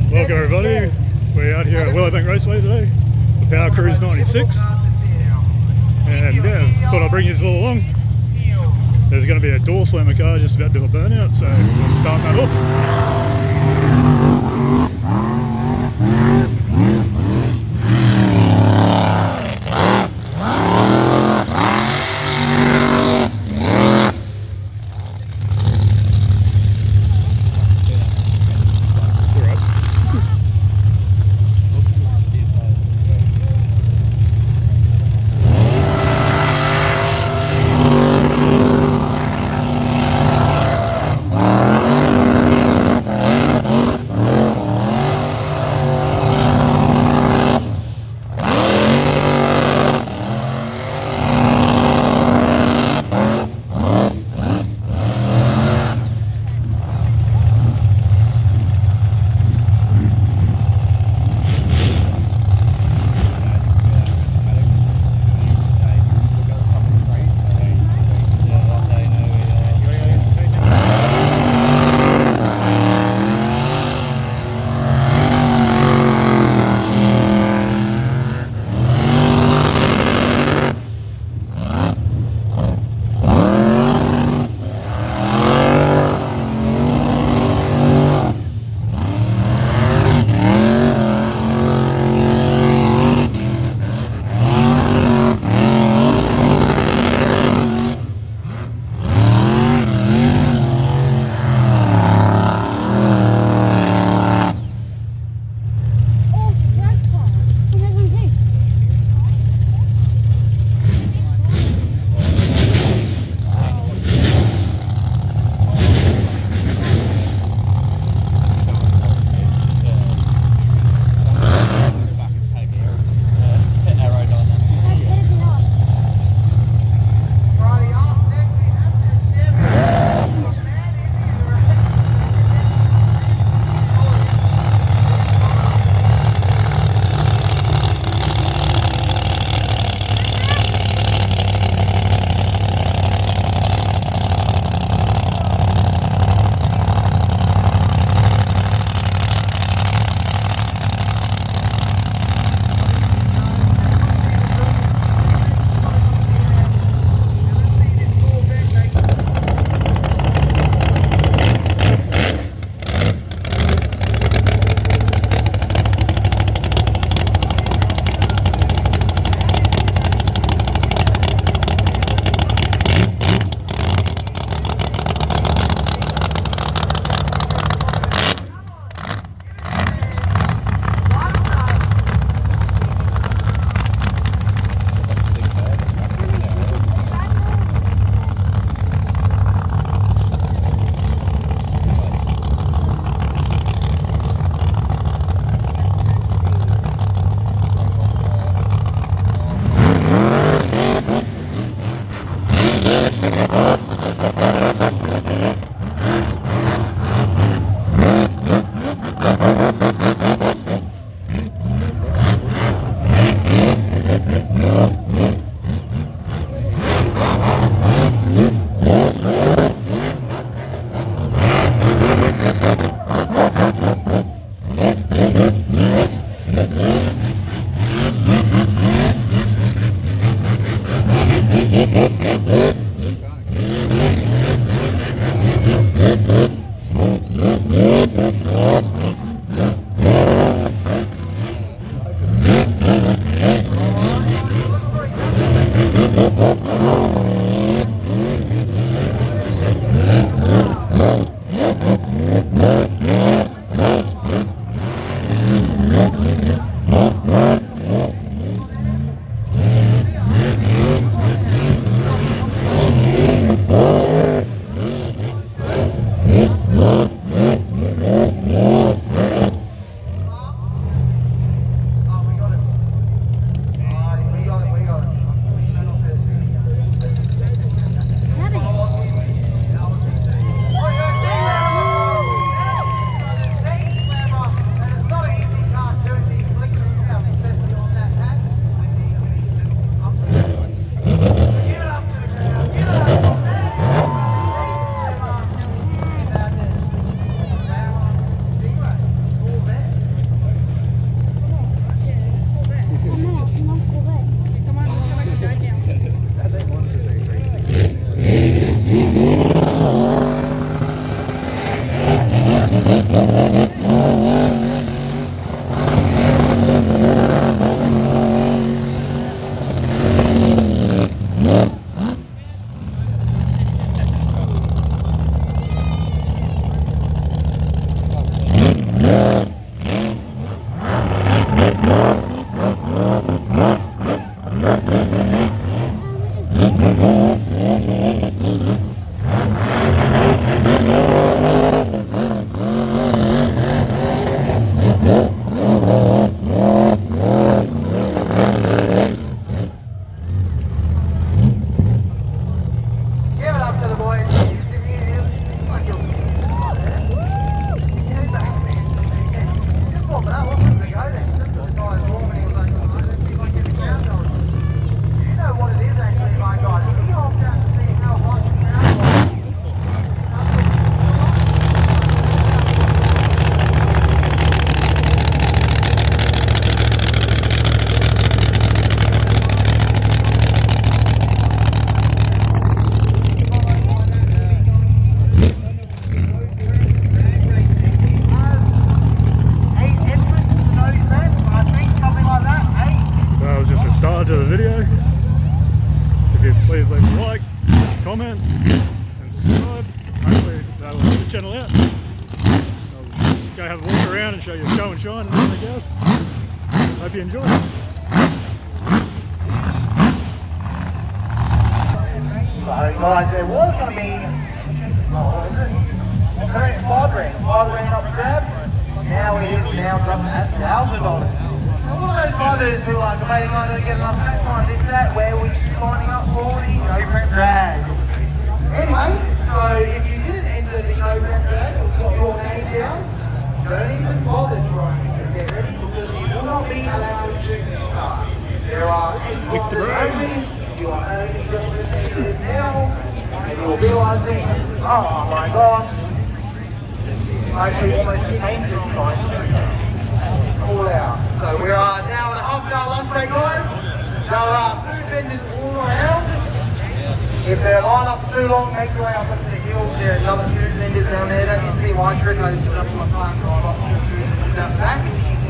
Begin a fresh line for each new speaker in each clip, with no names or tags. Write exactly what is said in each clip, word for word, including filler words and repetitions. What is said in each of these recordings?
Welcome everybody, we're out here at Willowbank Raceway today, the Power Cruise ninety-six, and yeah, thought I'd bring you all along. There's going to be a door slammer car just about to do a burnout, so we'll start that off. To the video. If you please leave a like, comment, and subscribe. Hopefully that'll help the channel out. I'll go have a walk around and show you show and shine and everything else. Hope you enjoy.
So guys, there was going to be, oh, what is it? Current five grand, five grand up grab. Now it is now up at one thousand dollars. One of those mothers who are debating on to get enough tax on this, that, where we're signing up for the no prep drag. Anyway, so if you didn't enter the no prep drag, or got your name down, don't even bother trying to get ready because you will not be allowed to start. There are eight boxes only. You are only just listening to this now, and you're realising, oh my gosh, I actually almost came to sign all out. So we are now in a half an hour lunch break, guys. There are food vendors all around. If their lineup's too long, make your way up into the hills. There are another food vendors down there. That used to be my trick. I used to jump in my car and drive up to the food vendors out back.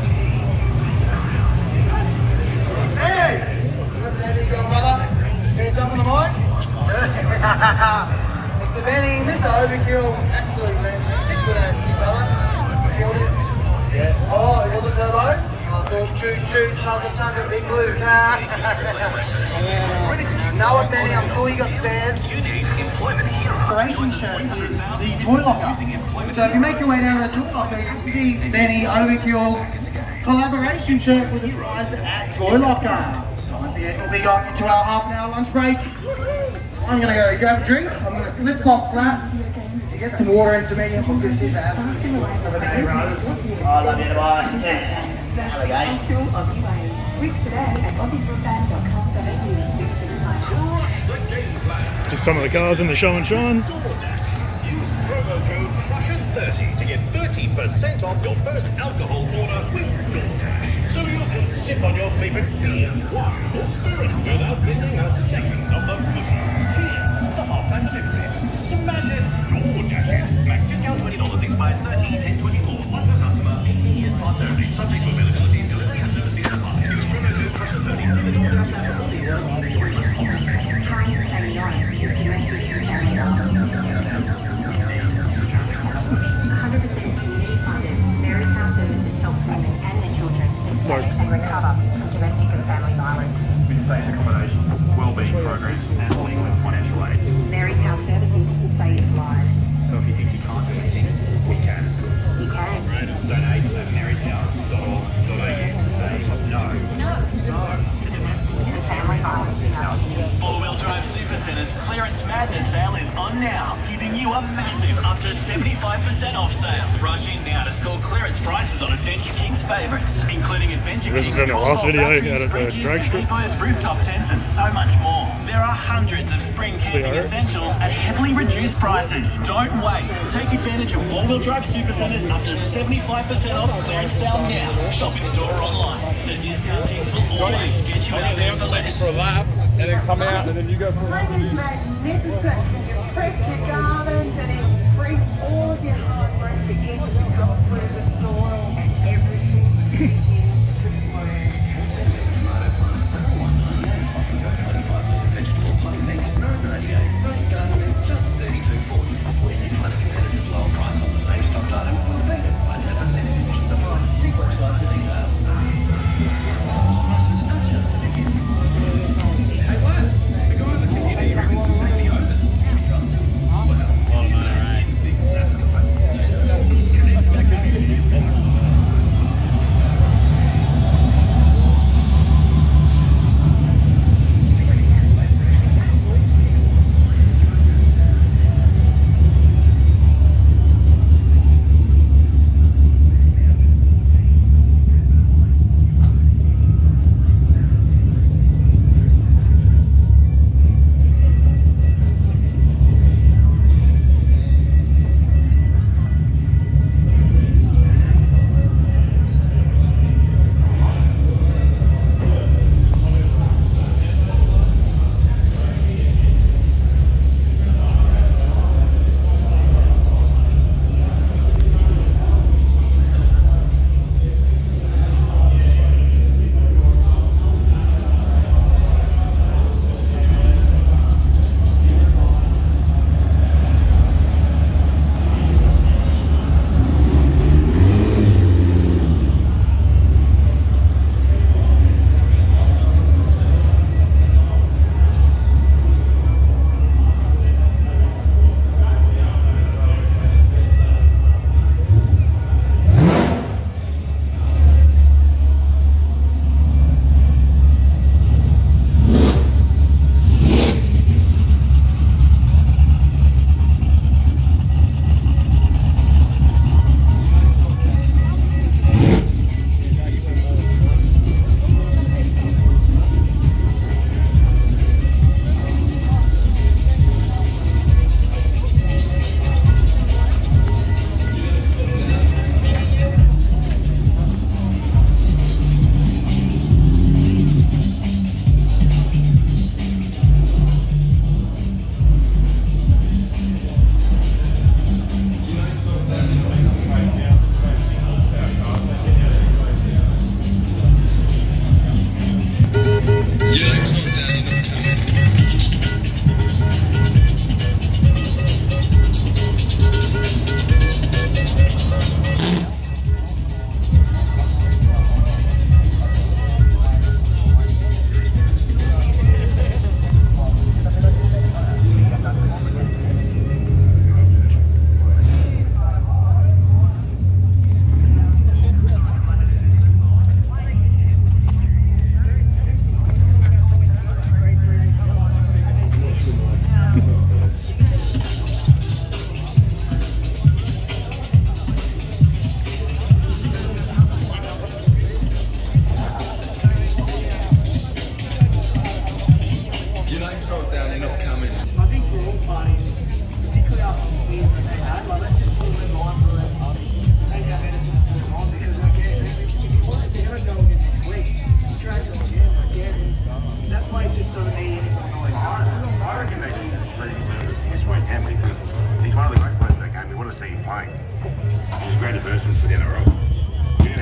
Hey! There you go, brother. Can you jump on the mic? Mister Benny, Mister Overkill. Absolutely fantastic. Good ass, fella. Killed it. Yeah. Oh, it was a turbo? I thought choo choo, chugga chugga, big blue car. Know what, Benny? I'm sure you got spares. Collaboration shirt is the toy locker. So if you make your way down to the toy locker, you'll see Benny Overkill's collaboration shirt with a prize at Toy Locker. Once again, we'll be going into our half an hour lunch break. I'm going to go grab a drink. I'm going to slip flop slap. Get some water into me and we'll just hit that. Have a day, Rose. Oh, I love you, bye. Hello, guys.
Just some of the cars in the show and shine.
Use promo code Crusher thirty to get thirty percent off your first alcohol order with DoorDash. So you can sip on your favorite beer, wine, or spirits without missing a second of the footy. Cheers to Half and fifty. Smash it. DoorDash. Max discount twenty dollars, expires thirty, ten twenty-four. One per customer, eighteen years plus only. Subject to availability, delivery and service fees apply. Use promo code Crusher thirty to the DoorDash app.
And recover from domestic and family violence.
With safe accommodation, wellbeing programs and legal and financial aid.
Mary's House Services say it's live.
So if you think you can't do anything, we can.
You can.
Donate at marys house dot org dot a u to say no. No. No. To domestic
To family violence in our community.
Four-wheel drive Supercenters clearance madness sale is on now, giving you a massive up to seventy-five percent off sale. Rush in now to score clearance prices on Adventure King's favourites, including Adventure
This
King's
was in the last video out at the drag strip.
rooftop tents and so much more. There are hundreds of spring camping
C R X.
essentials at heavily reduced prices. Don't wait. Take advantage of four-wheel drive Supercenters up to seventy-five percent off clearance sale now. Shop in store or online. The discount King will always get you out there for less.
For a lap, and then come out, and then you go for a lap.
It's magnificent. You prep your garment and it's free all of your hard work to get you got through the store.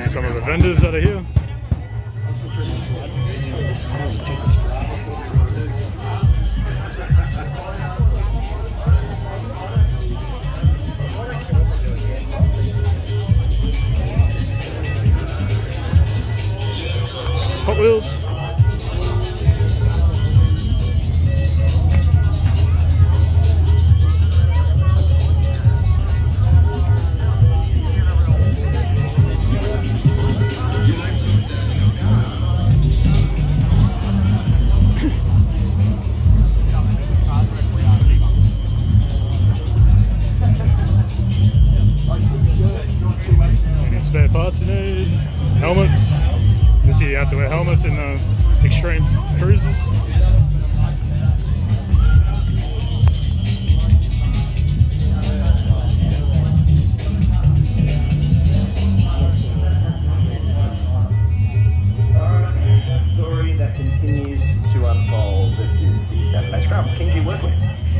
Some of the vendors that are here. Hot Wheels. Any spare parts you need? Helmets. This year you have to wear helmets in the extreme cruises.
Story that continues to unfold. This is the Saturday Scrum. King G work with.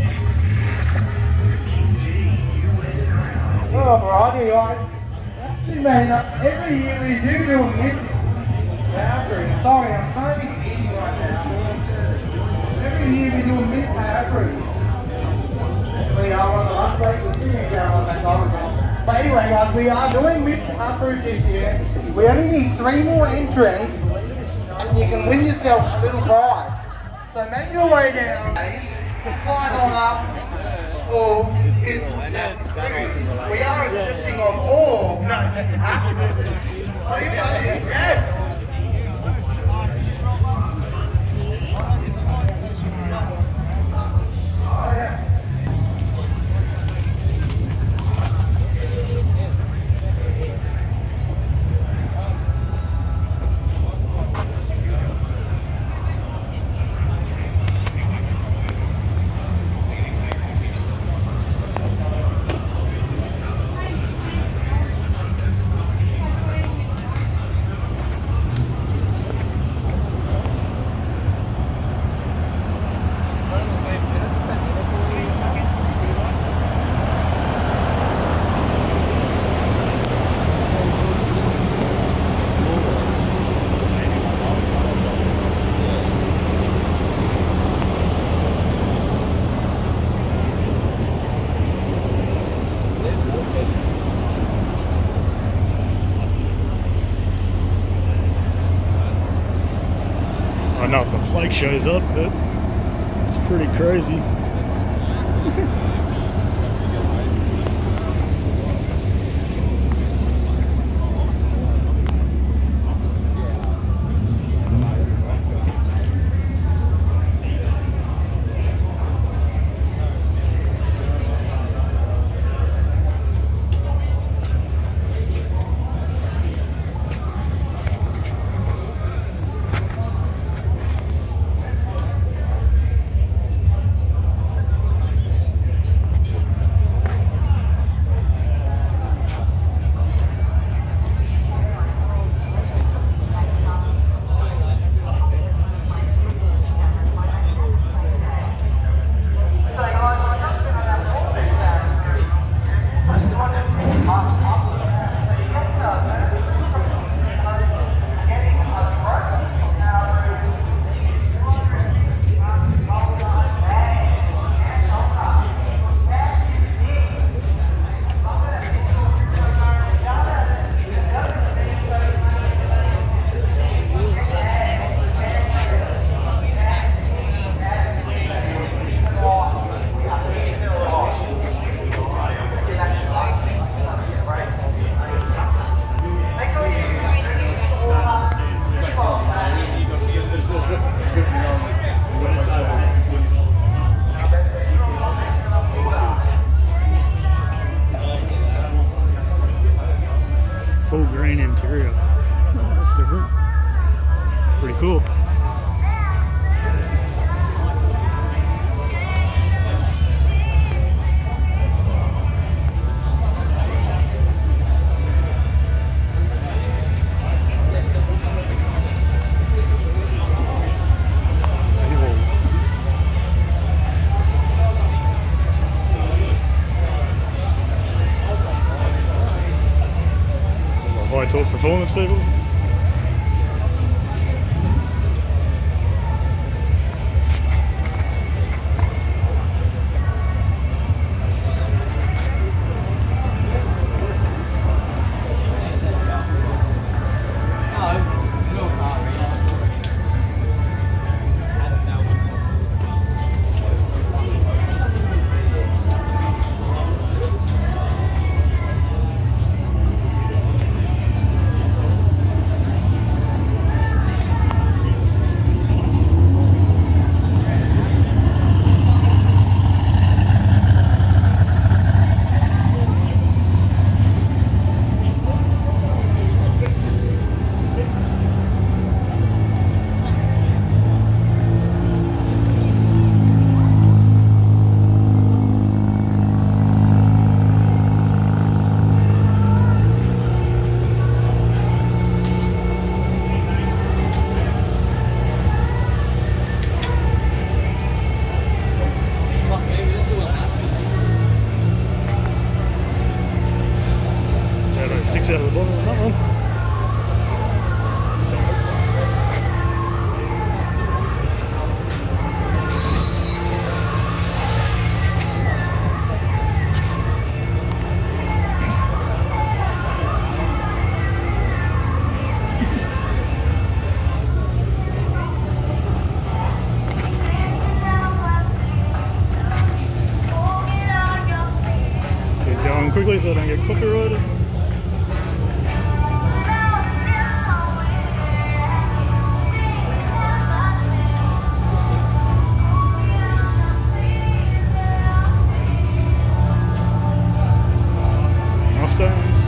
Oh, variety, right? Actually, man, uh, every year we do do a mid boundary. Sorry, I'm trying to be eating right now. Every year we do a mid boundary. We are on the last place of sitting down on that time. But anyway, guys, we are doing mid boundary this year. We only need three more entrants, and you can win yourself a little prize. So make your way down, slide on up. Or is, we are accepting of all. No, yes.
I don't know if the flake shows up, but it's pretty crazy. Full grain interior. That's different. Pretty cool. I talk performance people. Sticks out of the bottom of that one. Keep going quickly so I don't get copyrighted. Mustangs.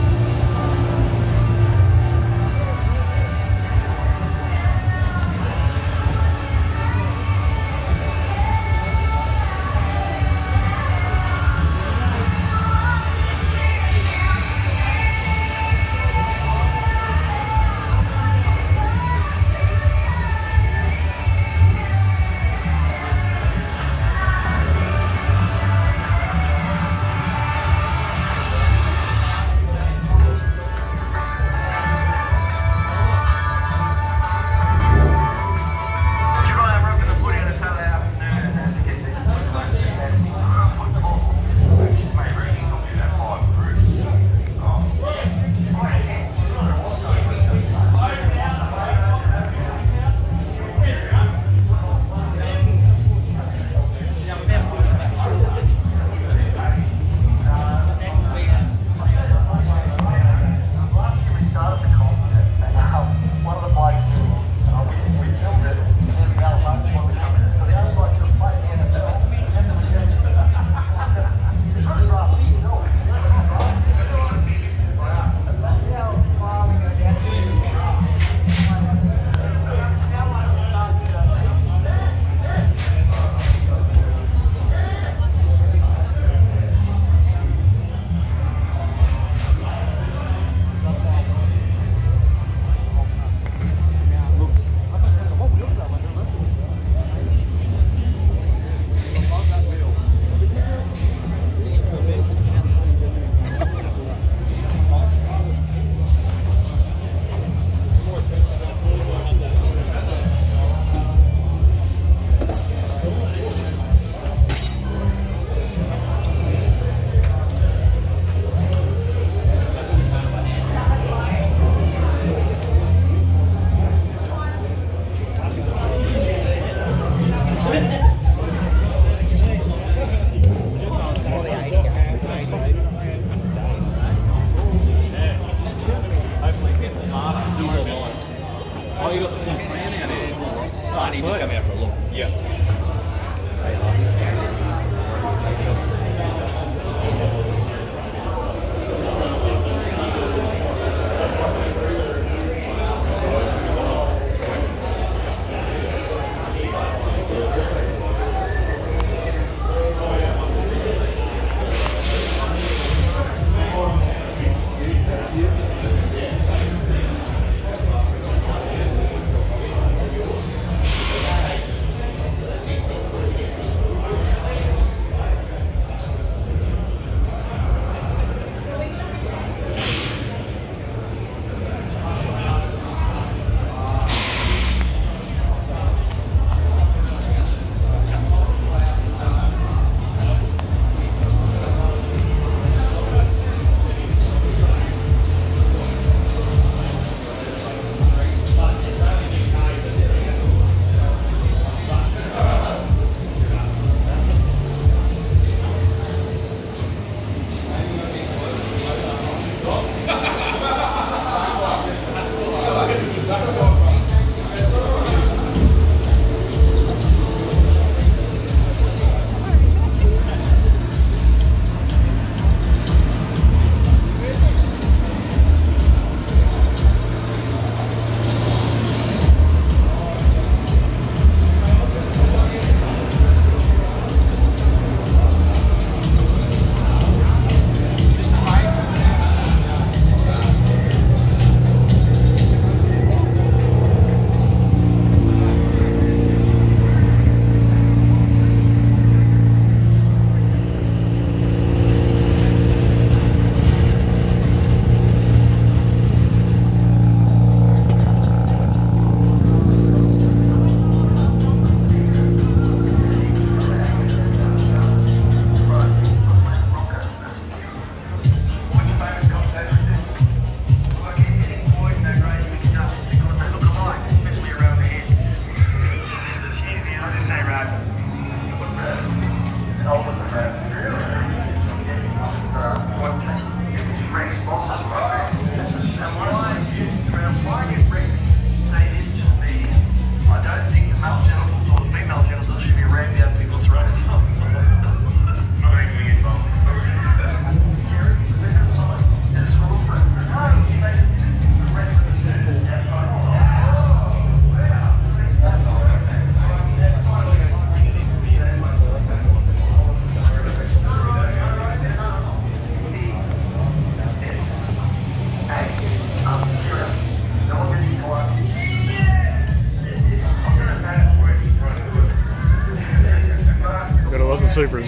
Supras.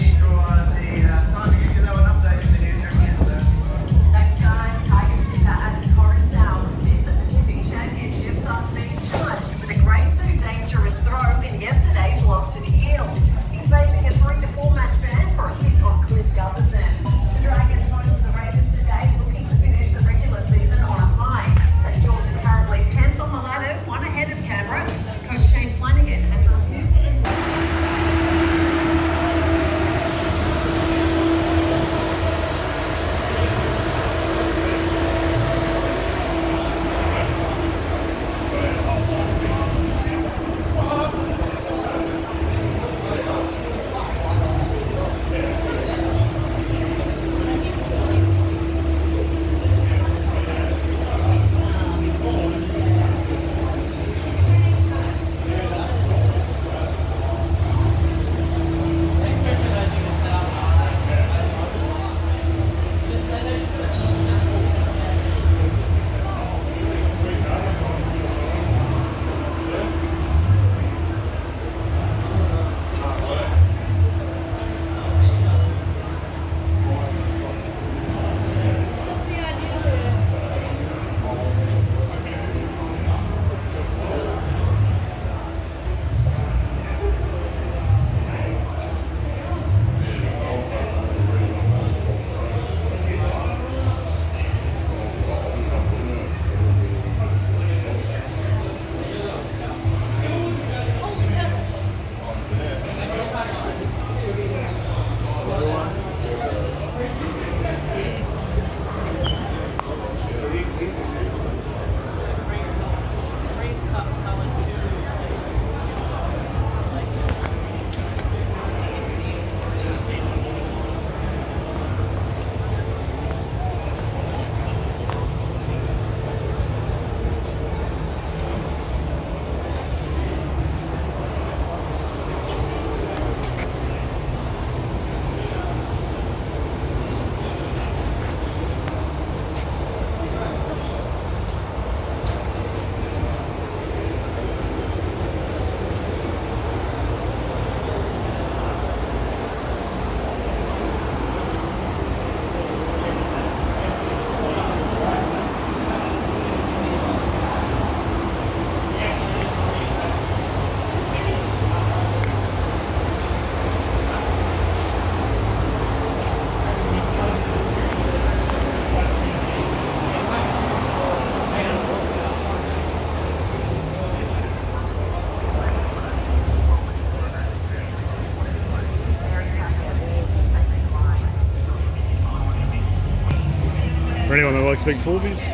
For anyone that likes big Forbies.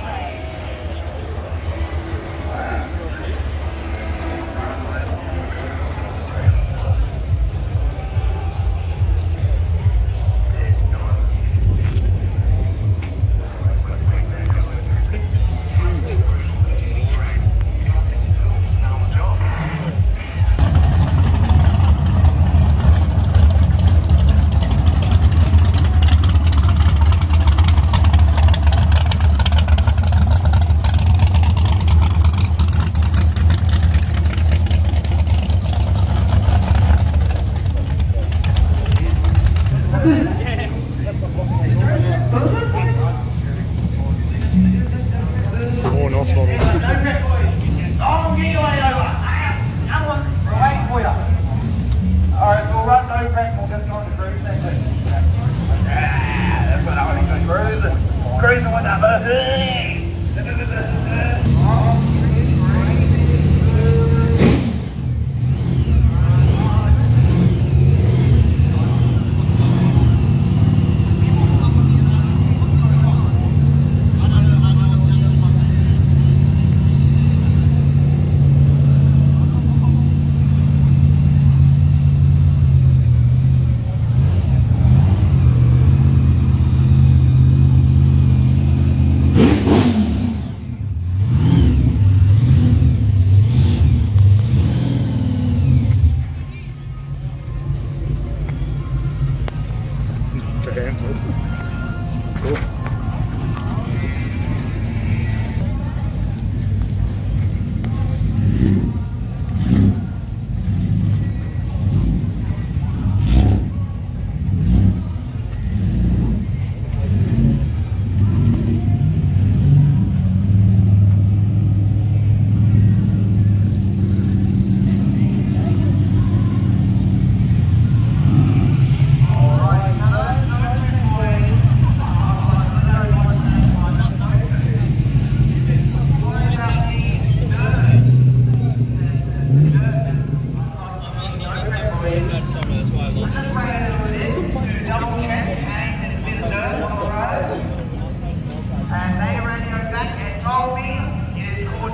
Four N O S bottles.
Alright, so we'll run no prep, we'll just go on the cruise sector. Yeah, that's what I want to go cruising. Cruising with that
Boom.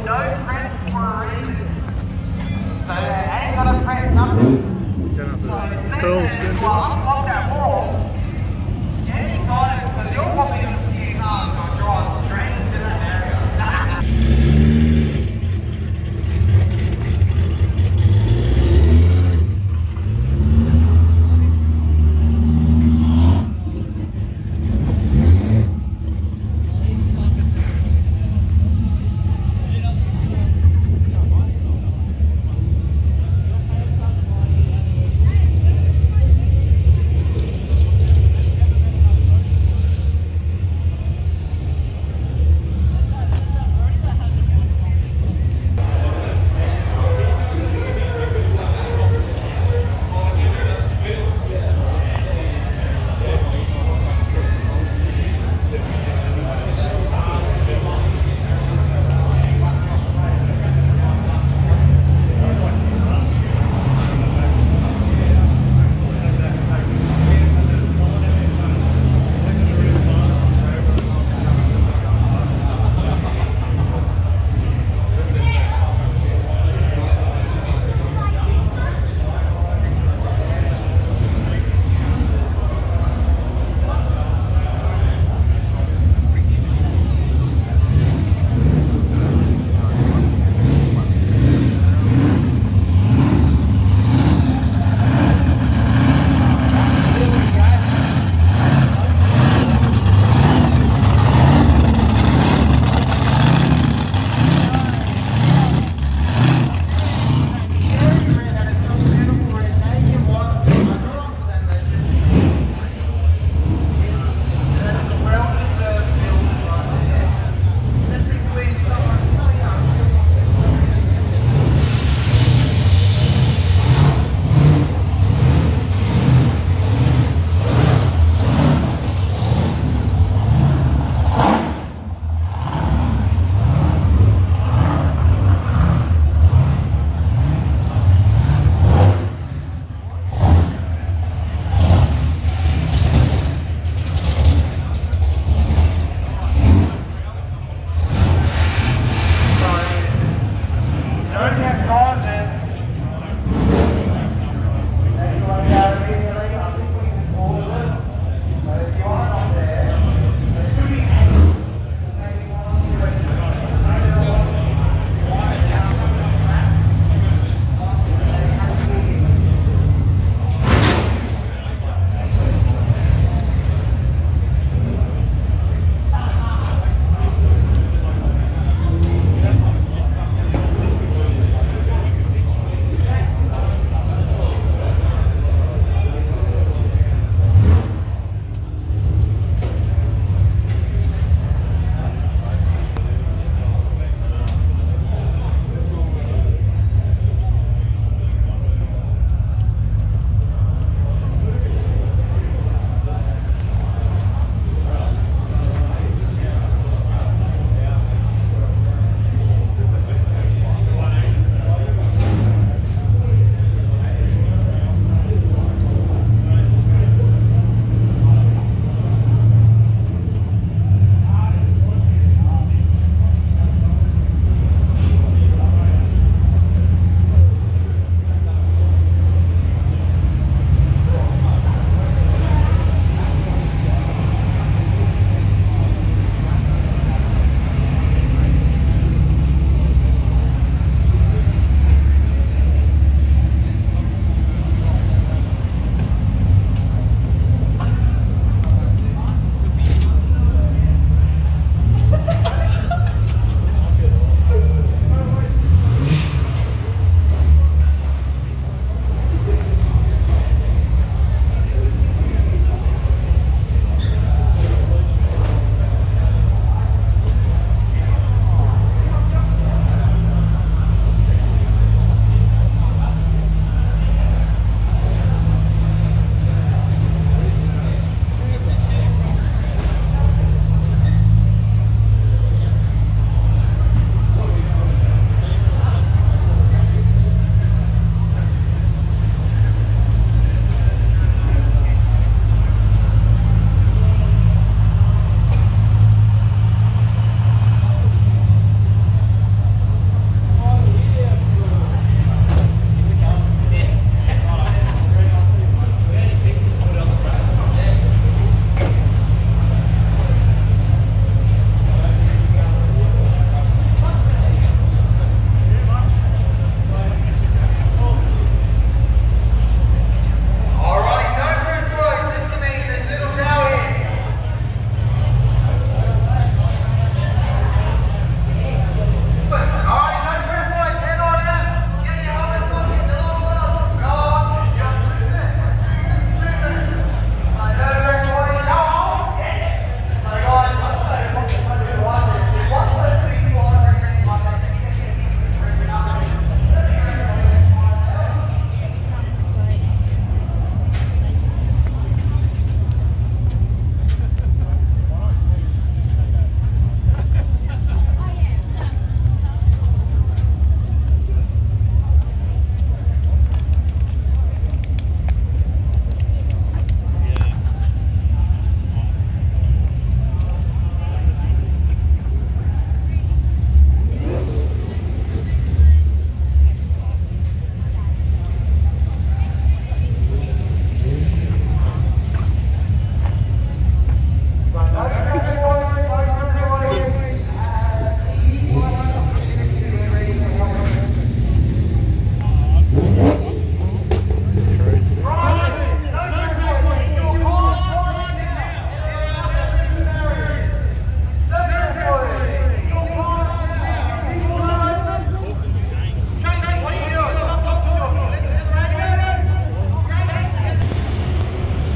no prep for a reason. So they ain't got to prep nothing.
Down after
So
the pearl
well,
stand.
unlock that wall, get excited because you're probably going to see cars going drive straight into that area.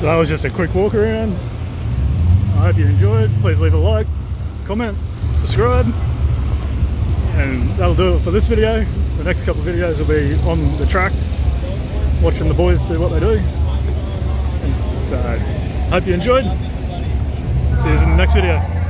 So that was just a quick walk around. I hope you enjoyed. Please leave a like, comment, subscribe, and that'll do it for this video. The next couple of videos will be on the track, watching the boys do what they do. So, hope you enjoyed. See you in the next video.